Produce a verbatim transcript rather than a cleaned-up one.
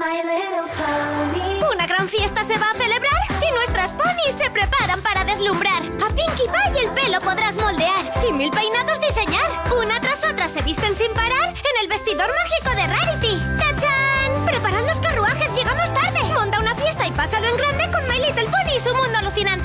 My Little Pony. Una gran fiesta se va a celebrar y nuestras ponis se preparan para deslumbrar. A Pinkie Pie el pelo podrás moldear y mil peinados diseñar. Una tras otra se visten sin parar en el vestidor mágico de Rarity. ¡Tachán! Preparad los carruajes, llegamos tarde. Monta una fiesta y pásalo en grande con My Little Pony y su mundo alucinante.